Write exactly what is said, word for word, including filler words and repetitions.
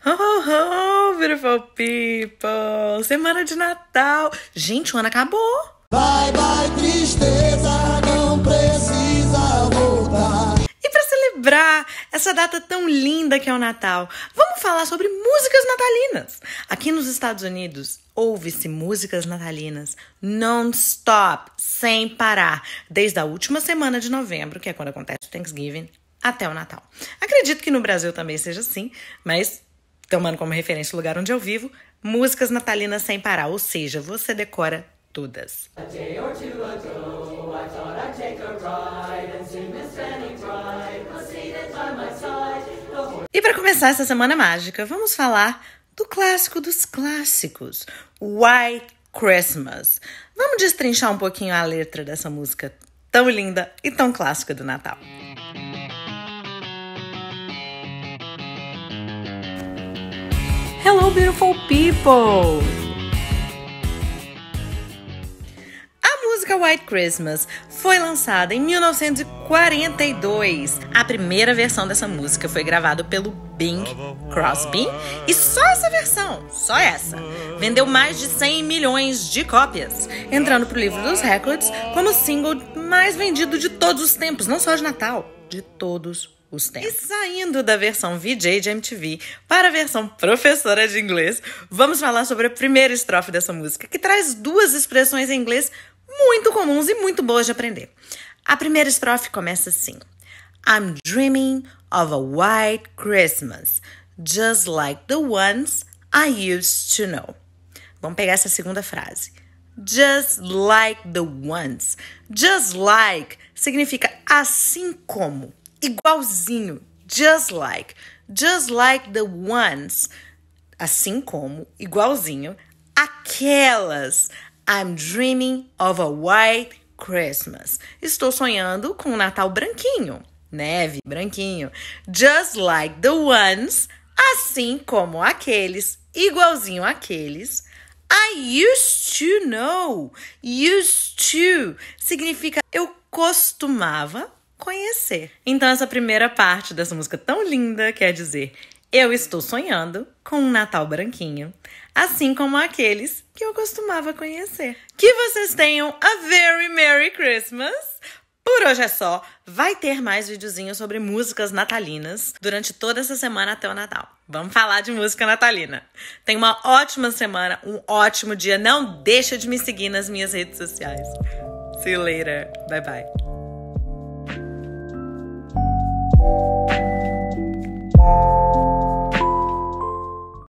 Oh, oh, beautiful people! Semana de Natal! Gente, o ano acabou! Bye, bye, tristeza, não precisa voltar. E para celebrar essa data tão linda que é o Natal, vamos falar sobre músicas natalinas. Aqui nos Estados Unidos, ouve-se músicas natalinas non-stop, sem parar, desde a última semana de novembro, que é quando acontece o Thanksgiving, até o Natal. Acredito que no Brasil também seja assim, mas tomando como referência o lugar onde eu vivo, músicas natalinas sem parar, ou seja, você decora todas. A day or two ago, I thought I'd take a ride and see Miss Fanny Bride, a seat by my side. E para começar essa semana mágica, vamos falar do clássico dos clássicos, White Christmas. Vamos destrinchar um pouquinho a letra dessa música tão linda e tão clássica do Natal. Hello, beautiful people! A música White Christmas foi lançada em mil novecentos e quarenta e dois. A primeira versão dessa música foi gravada pelo Bing Crosby e só essa versão, só essa, vendeu mais de cem milhões de cópias, entrando pro livro dos records como o single mais vendido de todos os tempos, não só de Natal, de todos os tempos. E saindo da versão V J de M T V para a versão professora de inglês, vamos falar sobre a primeira estrofe dessa música, que traz duas expressões em inglês muito comuns e muito boas de aprender. A primeira estrofe começa assim: I'm dreaming of a white Christmas, just like the ones I used to know. Vamos pegar essa segunda frase. Just like the ones. Just like significa assim como, igualzinho. Just like. Just like the ones. Assim como, igualzinho, aquelas. I'm dreaming of a white Christmas. Estou sonhando com um Natal branquinho. Neve, branquinho. Just like the ones. Assim como aqueles. Igualzinho aqueles. I used to know. Used to significa eu costumava conhecer. Então essa primeira parte dessa música tão linda quer dizer: eu estou sonhando com um Natal branquinho, assim como aqueles que eu costumava conhecer. Que vocês tenham a very Merry Christmas! Por hoje é só. Vai ter mais videozinhos sobre músicas natalinas durante toda essa semana até o Natal. Vamos falar de música natalina. Tenha uma ótima semana, um ótimo dia. Não deixa de me seguir nas minhas redes sociais. See you later. Bye bye.